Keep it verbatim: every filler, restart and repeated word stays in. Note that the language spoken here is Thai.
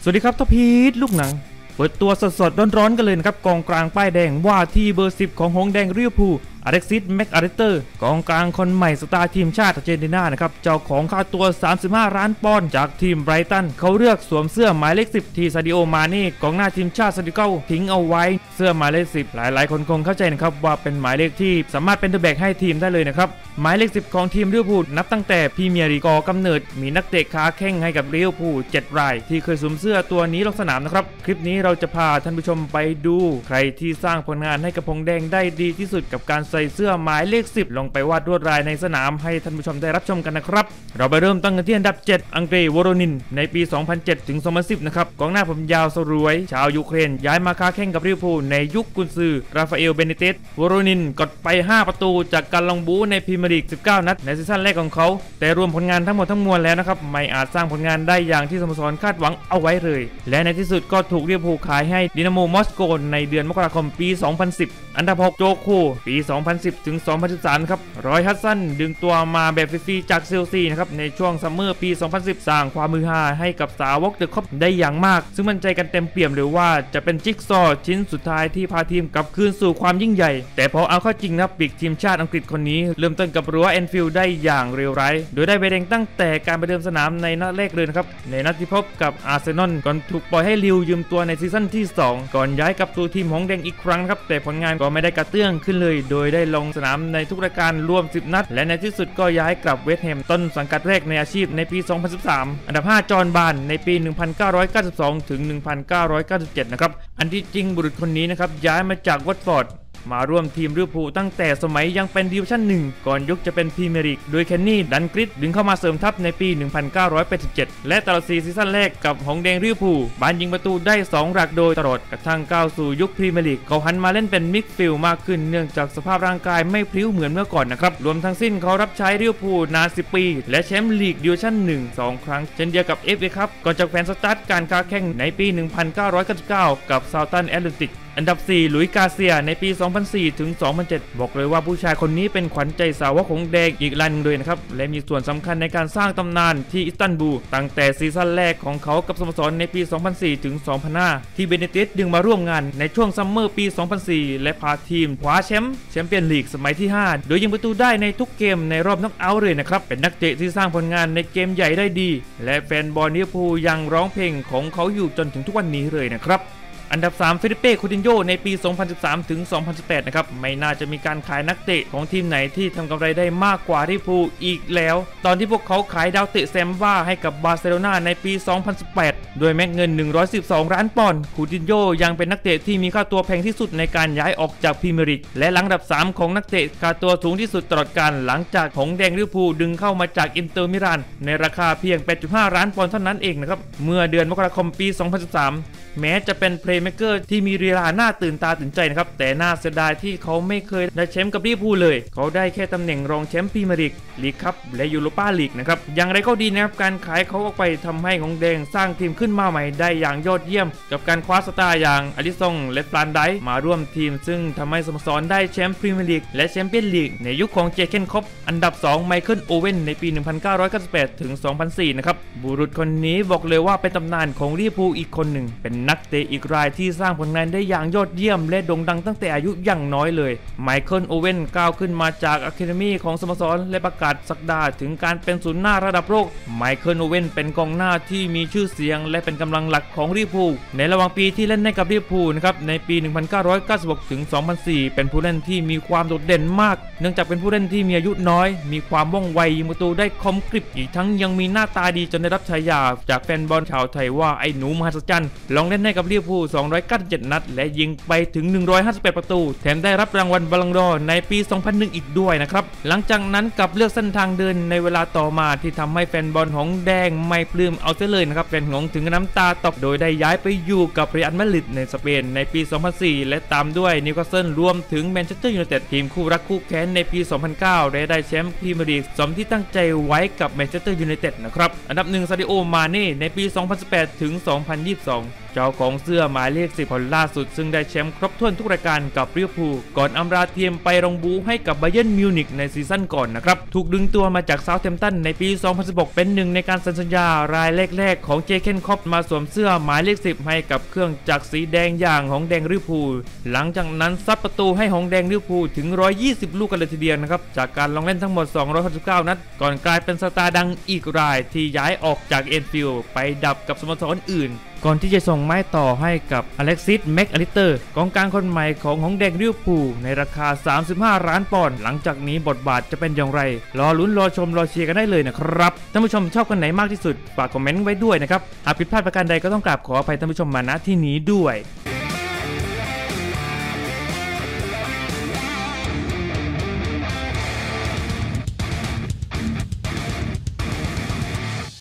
สวัสดีครับท็อปพีทลูกหนังเปิดตัวสดๆร้อนๆกันเลยนะครับกองกลางป้ายแดงว่าที่เบอร์สิบของหงแดงลิเวอร์พูลอเล็กซิสแม็กอาริเตอร์กองกลางคนใหม่สตาร์ทีมชาติอาร์เจนตินานะครับเจ้าของค่าตัวสามสิบห้าล้านปอนด์จากทีมไบรตันเขาเลือกสวมเสื้อหมายเลขสิบที่ซาดิโอมาเน่กองหน้าทีมชาติซาดิเก้าทิ้งเอาไว้เสื้อหมายเลขสิบหลายๆคนคงเข้าใจนะครับว่าเป็นหมายเลขที่สามารถเป็นตัวแบกให้ทีมได้เลยนะครับหมายเลขสิบของทีมลิเวอร์พูลนับตั้งแต่พรีเมียร์ลีกก่อกำเนิดมีนักเตะขาแข้งให้กับลิเวอร์พูลเจ็ดรายที่เคยสวมเสื้อตัวนี้ลงสนามนะครับคลิปนี้เราจะพาท่านผู้ชมไปดูใครที่สร้างผลงานให้กับหงแดงได้ดีที่สุดกับการใส่เสื้อหมายเลขสิบลงไปวาดลวดลายในสนามให้ท่านผู้ชมได้รับชมกันนะครับเราไปเริ่มต้นกันที่อันดับเจ็ดอังเดรวโรนินในปี สองพันเจ็ด ถึง สองพันสิบ นะครับกองหน้าผมยาวสรวยชาวยูเครนย้ายมาค้าแข่งกับลิเวอร์พูลในยุคกุนซือราฟาเอลเบเนเตสวโรนินกดไปห้าประตูจากการลงบู๊ในพรีเมียร์ลีกสิบเก้านัดในซีซั่นแรกของเขาแต่รวมผลงานทั้งหมดทั้งมวลแล้วนะครับไม่อาจสร้างผลงานได้อย่างที่สโมสรคาดหวังเอาไว้เลยและในที่สุดก็ถูกลิเวอร์พูลขายให้ดินาโมมอสโกในเดือนมกราคมปี สองพันสิบ อันดับหกโจโคปี สองพันสิบ ถึง สองพันสิบสาม ครับรอยฮัดสันดึงตัวมาแบบฟรีๆจากเชลซีนะครับในช่วงซัมเมอร์ปี สองพันสิบ สร้างความมือฮาให้กับสาวกเดอะคอปได้อย่างมากซึ่งมั่นใจกันเต็มเปี่ยมเลยว่าจะเป็นจิ๊กซอว์ชิ้นสุดท้ายที่พาทีมกลับคืนสู่ความยิ่งใหญ่แต่พอเอาเข้าจริงนะปีกทีมชาติอังกฤษคนนี้เริ่มต้นกับรั้วแอนฟิลด์ได้อย่างเร็วร้ายโดยได้ใบแดงตั้งแต่การไปเดิมสนามในนัดแรกเลยนะครับในนัดที่พบกับอาร์เซนอลก่อนถูกปล่อยให้ลิวยืมตัวในซีซั่นที่สองก่อนย้ายกับตัวทีมหงแดงอีกครั้งครับแต่ผลงานก็ไม่ได้กระเตื้องขึ้นเลยโดยได้ลงสนามในทุกรายการรวมสิบนัดและในที่สุดก็ย้ายกลับเวสต์แฮมต้นสังกัดแรกในอาชีพในปี สองพันสิบสาม อันดับห้าจอห์นบานในปี หนึ่งพันเก้าร้อยเก้าสิบสอง ถึง หนึ่งพันเก้าร้อยเก้าสิบเจ็ด นะครับอันที่จริงบุรุษคนนี้นะครับย้ายมาจากวัตฟอร์ดมาร่วมทีมลิเวอร์พูลตั้งแต่สมัยยังเป็นดิวิชั่นหนึ่งก่อนยุคจะเป็นพรีเมียร์ลีกโดยเคนนี่ดันกริดดึงเข้ามาเสริมทัพในปี หนึ่งพันเก้าร้อยแปดสิบเจ็ด และตลอดสี่ซีซั่นแรกกับหงแดงลิเวอร์พูลบานยิงประตูได้สองหลักโดยตลอดกระทั่งก้าวสู่ยุคพรีเมียร์ลีกเขาหันมาเล่นเป็นมิดฟิลด์มากขึ้นเนื่องจากสภาพร่างกายไม่พลิ้วเหมือนเมื่อก่อนนะครับรวมทั้งสิ้นเขารับใช้ลิเวอร์พูลนานสิบปีและแชมป์ลีกดิวิชั่นหนึ่ง สองครั้งเช่นเดียวกับ เอฟ เอ ครับก่อนจากแฟนสตาร์ทการค้าแข่งในปี หนึ่งพันเก้าร้อยเก้าสิบเก้า กับเซาท์ตันแอตแลนติกอันดับสี่หลุยส์กาเซียในปี สองพันสี่ ถึง สองพันเจ็ด บอกเลยว่าผู้ชายคนนี้เป็นขวัญใจสาวกหงแดงอีกรายนึงเลยนะครับและมีส่วนสำคัญในการสร้างตำนานที่อิสตันบูลตั้งแต่ซีซั่นแรกของเขากับสโมสรในปี สองพันสี่ ถึง สองพันห้า ที่เบเนเตสดึงมาร่วมงานในช่วงซัมเมอร์ปี สองพันสี่ และพาทีมคว้าแชมป์แชมเปี้ยนลีกสมัยที่ ห้า โดยยิงประตูได้ในทุกเกมในรอบน็อกเอาท์เลยนะครับเป็นนักเตะที่สร้างผลงานในเกมใหญ่ได้ดีและแฟนบอลลิเวอร์พูลยังร้องเพลงของเขาอยู่จนถึงทุกวันนี้เลยนะครับอันดับสามฟิลิปเป้คูตินโญ่ในปี สองพันสิบสาม ถึง สองพันสิบแปด นะครับไม่น่าจะมีการขายนักเตะของทีมไหนที่ทำกำไรได้มากกว่าลิเวอร์พูลอีกแล้วตอนที่พวกเขาขายดาวเตะแซมบ้าให้กับบาร์เซโลนาในปี สองพันสิบแปด โดยแม็กเงินหนึ่งร้อยสิบสองล้านปอนด์คูตินโญ่ยังเป็นนักเตะที่มีค่าตัวแพงที่สุดในการย้ายออกจากพรีเมียร์ลีกและหลังอันดับสามของนักเตะค่าตัวสูงที่สุดตลอดกาลหลังจากหงแดงลิเวอร์พูลดึงเข้ามาจากอินเตอร์มิลานในราคาเพียง แปดจุดห้า ล้านปอนด์เท่านั้นเองนะครับเมื่อเดือนมกราคมปี สองพันสิบสามแม้จะเป็นเพลย์เมคเกอร์ที่มีลีลาหน้าตื่นตาตื่นใจนะครับแต่น่าเสียดายที่เขาไม่เคยได้แชมป์กับลิเวอร์พูลเลยเขาได้แค่ตำแหน่งรองแชมป์พรีเมียร์ลีกลีกคัพและยูโรปาลีกนะครับอย่างไรก็ดีนะครับการขายเขาออกไปทำให้หงแดงสร้างทีมขึ้นมาใหม่ได้อย่างยอดเยี่ยมกับการคว้าสตาร์อย่างอลิซงและฟลานไดซ์มาร่วมทีมซึ่งทำให้สโมสรได้แชมป์พรีเมียร์ลีกและแชมเปี้ยนลีกในยุคของเจเคนคอปอันดับสองไมเคิลโอเว่นในปี หนึ่งพันเก้าร้อยเก้าสิบแปด ถึง สองพันสี่ นะครับบุรุษคนนี้บอกเลยว่าเป็นตำนานของลิเวอร์พูลอีกคนหนึ่งเป็นนักเตะอีกรายที่สร้างผลงานได้อย่างยอดเยี่ยมและโด่งดังตั้งแต่อายุยังน้อยเลยไมเคิลโอเว่นก้าวขึ้นมาจากอะคาเดมี่ของสโมสรและประกาศสักดาถึงการเป็นศูนย์หน้าระดับโลกไมเคิลโอเว่นเป็นกองหน้าที่มีชื่อเสียงและเป็นกำลังหลักของลิเวอร์พูลในระหว่างปีที่เล่นให้กับลิเวอร์พูลนะครับในปี หนึ่งพันเก้าร้อยเก้าสิบหก ถึง สองพันสี่ เป็นผู้เล่นที่มีความโดดเด่นมากเนื่องจากเป็นผู้เล่นที่มีอายุน้อยมีความว่องไวยิงประตูได้คมกริบอีกทั้งยังมีหน้าตาดีจนได้รับฉายาจากแฟนบอลชาวไทยว่าไอ้หนูมหัศจรรย์ลองเล่นให้กับลิเวอร์พูลสองร้อยเก้าสิบเจ็ดนัดและยิงไปถึงหนึ่งร้อยห้าสิบแปดประตูแถมได้รับรางวัลบอลลงดอร์ในปี สองพันหนึ่ง อีกด้วยนะครับหลังจากนั้นกลับเลือกเส้นทางเดินในเวลาต่อมาที่ทำให้แฟนบอลหงแดงไม่ปลื้มเอาเสียเลยนะครับแฟนหงถึงน้ำตาตกโดยได้ย้ายไปอยู่กับเรอัลมาดริดในสเปนในปี สองพันสี่ และตามด้วยนิวคาสเซิลรวมถึงแมนเชสเตอร์ยูไนเต็ดทีมคู่รักคู่แค้นในปี สองพันเก้า และได้แชมป์พรีเมียร์ลีกสมที่ตั้งใจไว้กับแมนเชสเตอร์ยูไนเต็ดนะครับอันดับหนึ่งซาดิโอมาเน่ในปี สองพันสิบแปด ถึง สองพันยี่สิบสอง เจ้าาของเสื้อหมายเลขสิบคนล่าสุดซึ่งได้แชมป์ครบถ้วนทุกรายการกับลิเวอร์พูลก่อนอำลาทีมไปลงบูให้กับไบเยิร์นมิวนิกในซีซั่นก่อนนะครับถูกดึงตัวมาจากเซาท์แฮมป์ตันในปี สองพันสิบหก เป็นหนึ่งในการเซ็นสัญญารายแรกๆของเจเคนคอปมาสวมเสื้อหมายเลขสิบให้กับเครื่องจักรสีแดงอย่างหงแดงลิเวอร์พูลหลังจากนั้นซัดประตูให้หงแดงลิเวอร์พูลถึงหนึ่งร้อยยี่สิบลูกกันเลยทีเดียวนะครับจากการลงเล่นทั้งหมดสองร้อยหกสิบเก้านัดก่อนกลายเป็นสตาร์ดังอีกรายที่ย้ายออกจากเอ็นฟิลด์ไปดับกับสโมสรอื่นก่อนที่จะส่งไม้ต่อให้กับอเล็กซิส แม็กอลิสเตอร์กองกลางคนใหม่ของหงแดงลิเวอร์พูลในราคาสามสิบห้าล้านปอนด์หลังจากนี้บทบาทจะเป็นอย่างไรรอลุ้นรอชมรอเชียร์กันได้เลยนะครับท่านผู้ชมชอบกันไหนมากที่สุดฝากคอมเมนต์ไว้ด้วยนะครับหากผิดพลาดประการใดก็ต้องกราบขออภัยท่านผู้ชมมาณที่นี้ด้วย